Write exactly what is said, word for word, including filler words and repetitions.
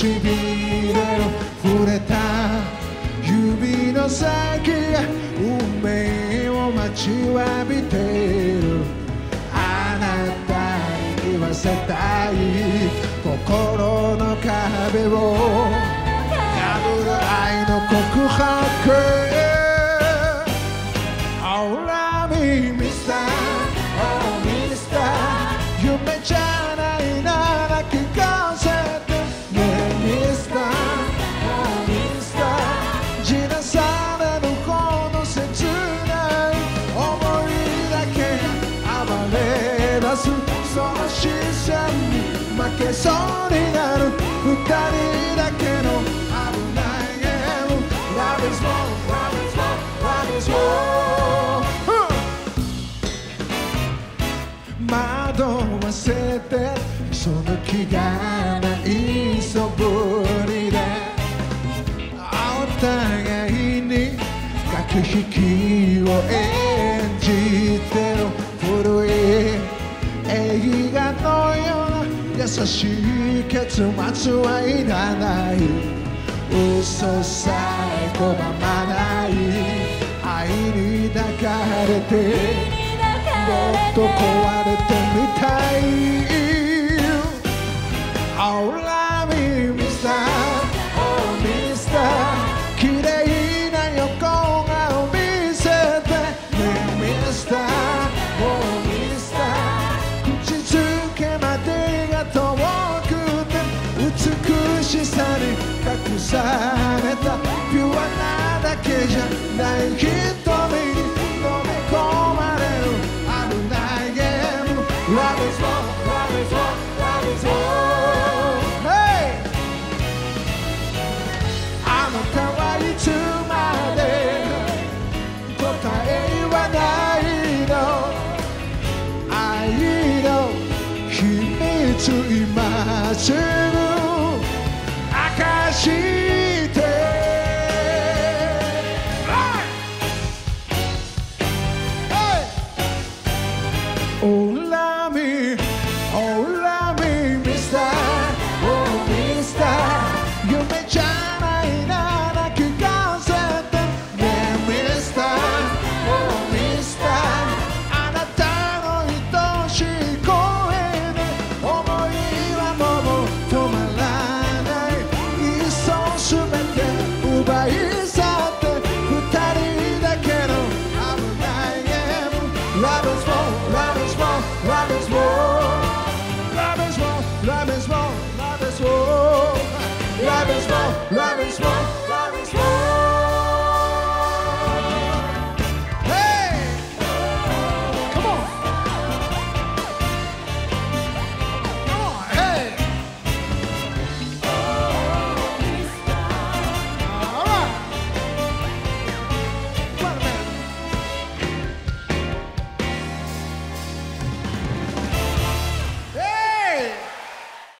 唇の触れた指の先が運命を待ちわびている。あなたに言わせたい心の壁を破る愛の告白。 Oh love me Mister Oh Mister 夢じゃないなら聞かせてね Mister Oh Mister じらされるほど切ない想いだけが暴れ出す。その視線に負けそうになる二人だけの危ないゲーム。 Love is war Love is war Love is war。 惑わせてその気がない素振りでお互いに駆け引きを演じてる古い映画のような優しい結末はいらない。嘘さえ拒まない愛に抱かれてもっと壊れてみたい。 Oh love me Mister Oh Mister 綺麗な横顔見せてね Mister Oh Mister 口づけまでが遠くて美しさに隠されたピュアなだけじゃない瞳に飲み込まれる Love is war, love is war, love is war. Hey! あなたはいつまで答えはないの。愛の秘密今すぐ明かして。Oh love me Oh love me Mister Oh Mister 夢じゃないなら聞かせてね Mister Oh Mister あなたの愛しい声で想いはもう止まらない。いっそ全て奪い去って二人だけの危ないゲーム。 Love is war Love is war Love is war